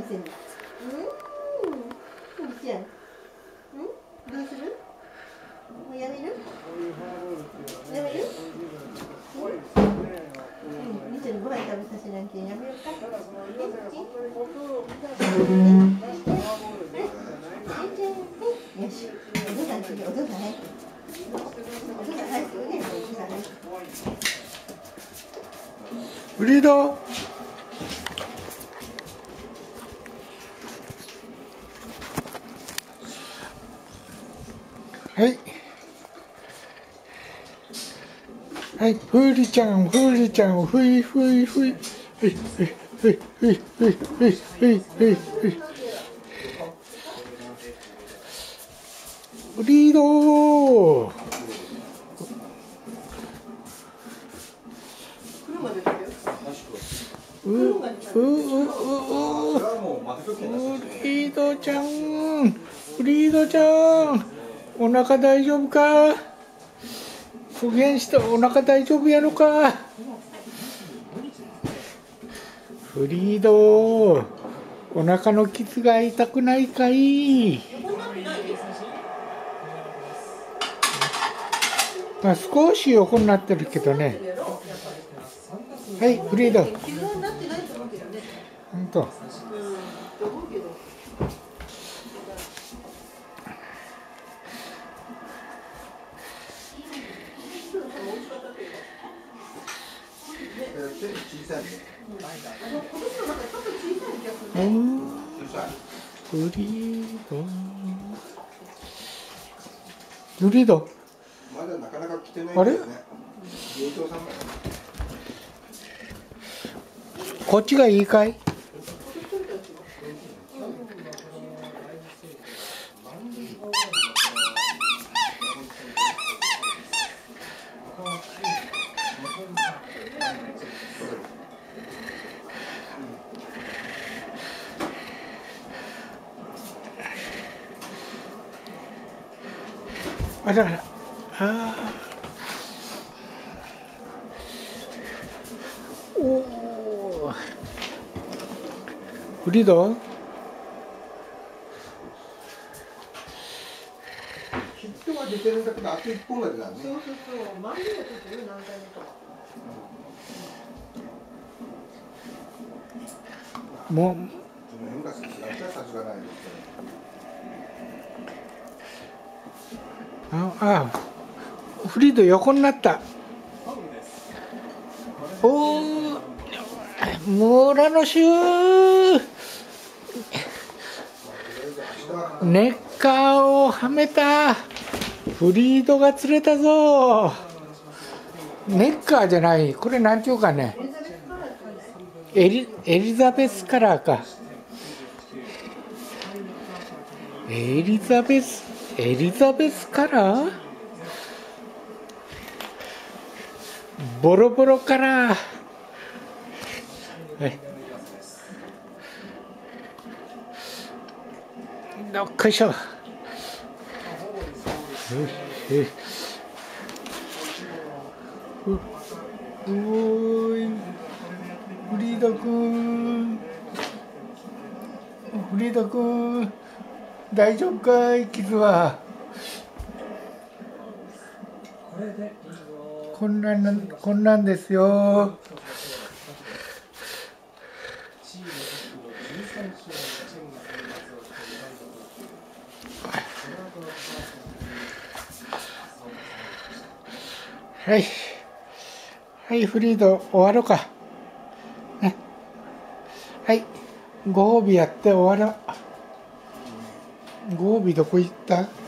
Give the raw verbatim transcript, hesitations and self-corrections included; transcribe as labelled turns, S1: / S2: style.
S1: せる。うん。いいじゃん。うん。どうする？もうやめる？やめる？うん。みちゃんにご飯食べさせなきゃやめようか。よし。お父さん次、お父さん早く。お父さん早くね。お父さん早く。
S2: ブリード。はいはい、ふりちゃん、ふりちゃん、ふいふいふい、ふいふいふいふいふいふいふいふいふい。ブリードー。うううううブリードちゃん、ブリードちゃん、お腹大丈夫か？復元してお腹大丈夫やのか？フリード、お腹の傷が痛くないかい？まあ、少し横になってるけどね。はい、フリード。本当。うん、フリード。フリード。あれ？こっちがいいかい？あらら、あおお、フリード？
S3: ヒットは出てるんだけど、あと一本が出たね。
S1: そうそうそう、前には出てる、何回目か。
S2: もう。
S3: その辺がさすがないですけど。
S2: ああ、フリード横になった。おお、村の衆。ネッカーをはめた。フリードが釣れたぞ。ネッカーじゃない、これなんていうかね。エリ、エリザベスカラーか。エリザベス、エリザベスカラー？ボロボロカラー。はい。どっこいしょ。う、うおい。フリード君。フリード君。大丈夫かい、傷は。こんなん、こんなんですよ。はい。はい、フリード終わろうか。ね。はい。ご褒美やって終わろう。ご褒美どこ行った？